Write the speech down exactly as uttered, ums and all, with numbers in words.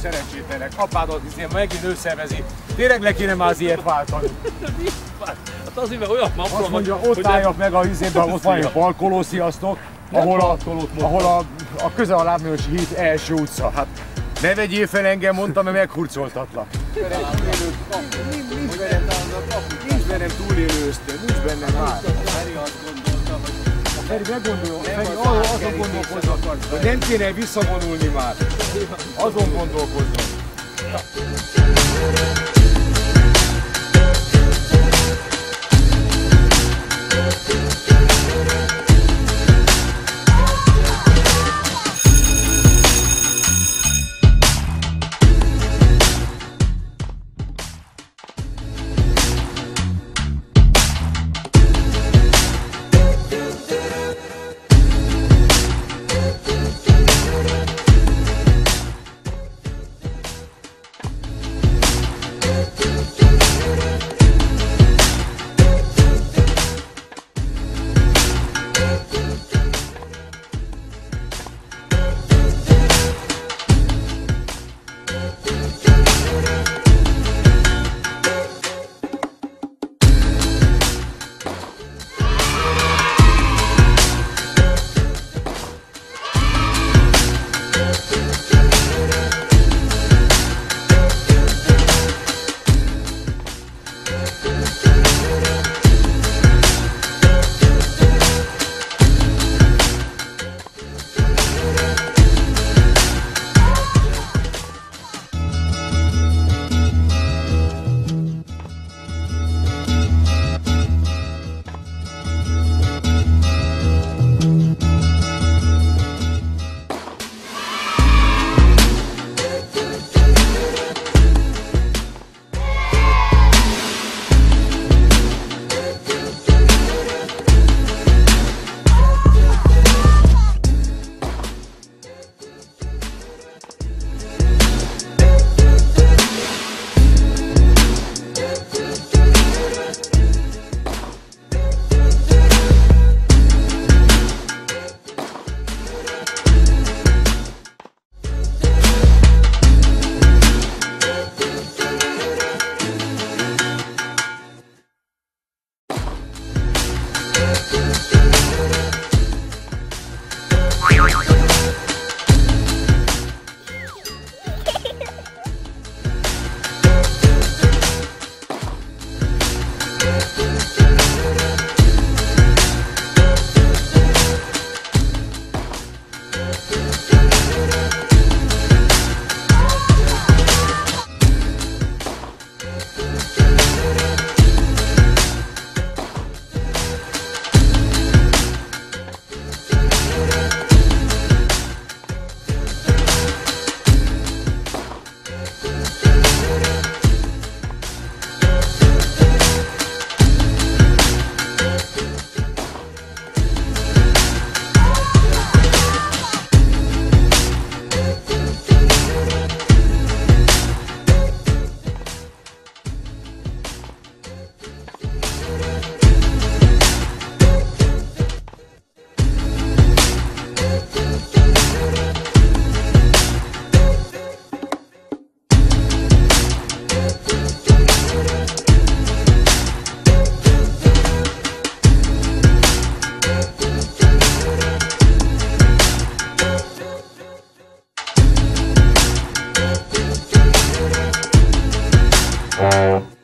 szerencsétlenek. Apádat izé megint ő szervezi. Tényleg le kéne már az ilyet váltani. Hát azért, mert olyan napról azt mondja, ott álljak meg a izében, ott van egy parkoló, sziasztok, ahol a, ahol a, a közel a Lábművösi híd első utca. Hát ne vegyél fel engem, mondtam, mert meghurcoltatlak. Nincs bennem túlélő ösztön, nincs bennem már. Feri meggondolja, Feri azon gondolkozzon, hogy nem kéne visszavonulni már. Azon gondolkozzon. Uh...